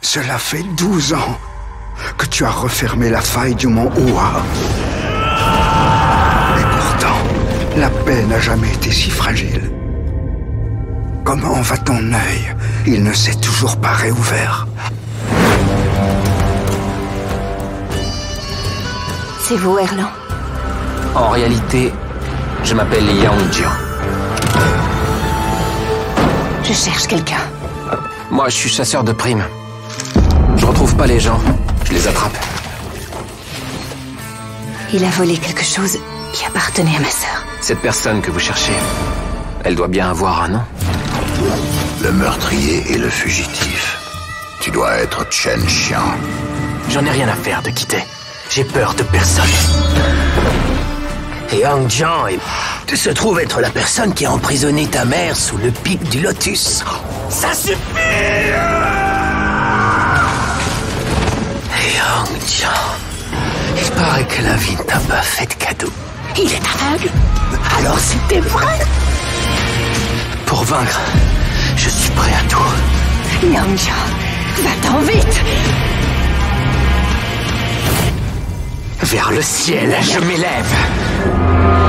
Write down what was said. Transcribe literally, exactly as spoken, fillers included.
Cela fait douze ans que tu as refermé la faille du mont Oua. Et pourtant, la paix n'a jamais été si fragile. Comment va ton œil? Il ne s'est toujours pas réouvert. C'est vous, Erlan? En réalité, je m'appelle Yang Jian. Je cherche quelqu'un. Moi, je suis chasseur de primes. Je retrouve pas les gens, je les attrape. Il a volé quelque chose qui appartenait à ma sœur. Cette personne que vous cherchez, elle doit bien avoir un nom. Le meurtrier et le fugitif. Tu dois être Chen Xiang. J'en ai rien à faire de quitter. J'ai peur de personne. Et Yang Jian est... se trouve être la personne qui a emprisonné ta mère sous le pic du lotus. Ça suffit! Et Yang Jian, il paraît que la vie ne t'a pas fait de cadeau. Il est aveugle? Alors c'était vrai? Pour vaincre, je suis prêt à tout. Yang Jian, va-t'en vite! Vers le ciel, je m'élève.